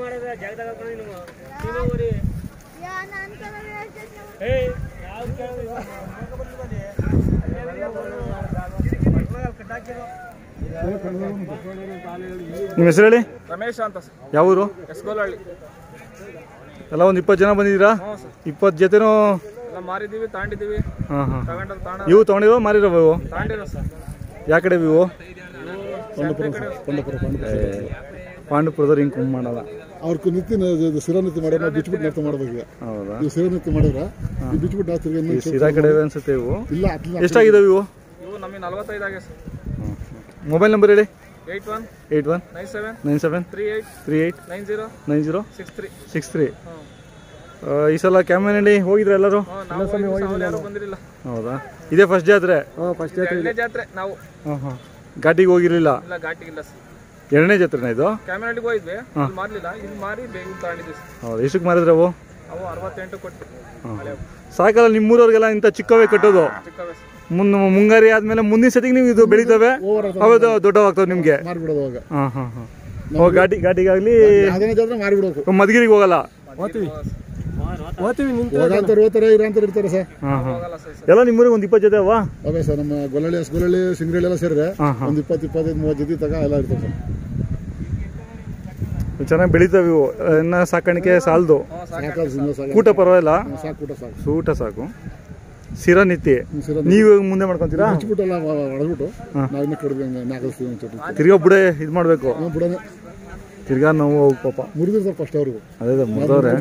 ನಿಮ್ಮ ಹೆಸರು ಹೇಳಿ? ರಮೇಶ್ ಅಂತ. ಯಾವ ಊರು? ಎಸ್ಗೋಲಹಳ್ಳಿ. ಎಲ್ಲ ಒಂದು 20 ಜನ ಬಂದಿದ್ದೀರಾ? 20 ಜೊತೆನೂ ಮಾರಿದ್ದೀವಿ, ತಾಂಡಿದ್ದೀವಿ. ಇವು ತಗೊಂಡಿರೋ ಮಾರಿರೋ? ಇವು ತಾಂಡಿರೋ ಸರ್. ಯಾವ ಕಡೆ ಇವು? ಪಾಂಡುಪುರದವ್ರು ಹಿಂಗೆ ಕುಂಭ ಮಾಡಲ್ಲ. ಅವ್ರ ನಿತ್ಯ ಸಿರಾನಿತ್ಯ ಮಾಡೋಣ ಬಿಚ್ಬಿಟ್ಟು ನರ್ತ ಮಾಡ್ಬೇಕು. ಹೌದಾ? ಇವು ಸಿರಾನಿತ್ಯ ಮಾಡಿದ್ರ ಬಿಚ್ಬಿಟ್ಟು ನಾವು ಸಿರಾ ಕಡೆ ಅನ್ಸುತ್ತೆ ಇವು. ಇಲ್ಲ ಎಷ್ಟಾಗಿದ್ದಾವೆ ಇವು? ಇವು ನಮಗೆ 45 ಆಗಿದೆ ಸರ್. ಮೊಬೈಲ್ ನಂಬರ್ ಹೇಳಿ. 81 97 38 90 63. ಈ ಸಲ ಕ್ಯಾಮನಲ್ಲಿ ಹೋಗಿದ್ರೆ ಎಲ್ಲರೂ? ಬಂದಿರಲಿಲ್ಲ. ಹೌದಾ? ಇದೇ ಫಸ್ಟ್ ಜಾತ್ರೆ? ಜಾತ್ರೆ. ನಾವು ಘಾಟಿಗೆ ಹೋಗಿರ್ಲಿಲ್ಲ? ಇಲ್ಲ, ಘಾಟಿಗಿಲ್ಲ ಸರ್. ಎರಡನೇ ಜಾತ್ರೆನಾ ಇದು? ಕ್ಯಾಮರಲ್ಲಿಗೆ ಹೋಗಿದ್ವಿ, ಮಾರ್ಲಿಲ್ಲ. ಇಲ್ಲಿ ಮಾರಿ ಬೇಗ ತಾಂಡಿದ್ವಿ ಸರ್. ಹೌದು. ಎಷ್ಟಕ್ಕೆ ಮಾರಿದ್ರೆ ಅವು? ಅವು 68 ಕೊಟ್ಟು. ಸಾಕಲ್ಲ, ನಿಮ್ಮೂರವ್ರಿಗೆಲ್ಲ ಇಂಥ ಚಿಕ್ಕವೇ ಕಟ್ಟೋದು. ಚಿಕ್ಕವೇ ಮುಂಗಾರಿ ಆದ್ಮೇಲೆ ಮುಂದಿನ ಸತಿಗೆ ನೀವು ಇದು ಬೆಳಿತವೆ, ಹೌದು, ದೊಡ್ಡವಾಗ್ತವೆ ನಿಮ್ಗೆ. ಘಾಟಿಗಾಗ್ಲಿ ಮಧುಗಿರಿಗೆ ಹೋಗಲ್ಲ? ಎಲ್ಲ ನಿಮ್ಮೂರಿಗೆ ಒಂದು 20 ಜೊತೆ ಅವ? ಅವೇ ಸರ್. ನಮ್ಮ ಗೊಲ್ಲಳ್ಳಿ ಸಿಂಗ್ರಳ್ಳಿ ಎಲ್ಲ ಸೇರಿದ್ರೆ ಒಂದು 20-25-30 ಜೊತೆ ತಗ ಎಲ್ಲ ಇರ್ತವೆ ಸರ್. ಚೆನ್ನಾಗಿ ಬೆಳಿತಾವೆ ಇವು. ಇನ್ನ ಸಾಕಾಣಿಕೆ ಸಾಲದು. ಕೂಟ ಪರವಾಗಿಲ್ಲ, ಊಟ ಸಾಕು. ಸಿರಾ ನಿತ್ಯ ನೀವು ಮುಂದೆ ಮಾಡ್ಕೊಂತೀರಾ? ತಿರ್ಗಾ ಬುಡೆ ಇದು ಮಾಡ್ಬೇಕು. ತಿರ್ಗಾ ನೋವು ಪಾಪ ಮುರಿದಿರ್ತಾರೆ ಫಸ್ಟ್ ಅವ್ರಿಗೂ. ಅದೇ ಮುರಿದವ್ರೆ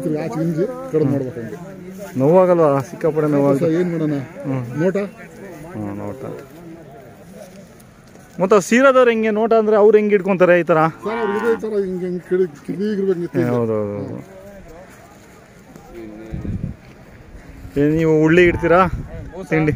ನೋವಾಗಲ್ವಾ? ಸಿಕ್ಕಾಪಡೆ ನೋವಾಗ. ಏನ್ ಮಾಡೋಣ? ನೋಟ. ನೋಟ. ಮತ್ತೆ ಸೀರಾದವ್ರು ಹೆಂಗೆ ನೋಟ ಅಂದ್ರೆ ಅವ್ರು ಹೆಂಗೆ ಇಟ್ಕೊಂತಾರೆ ಈ ತರ? ಹೌದೌದು. ನೀವು ಉಳ್ಳಿ ಇಡ್ತೀರಾ? ತಿಂಡಿ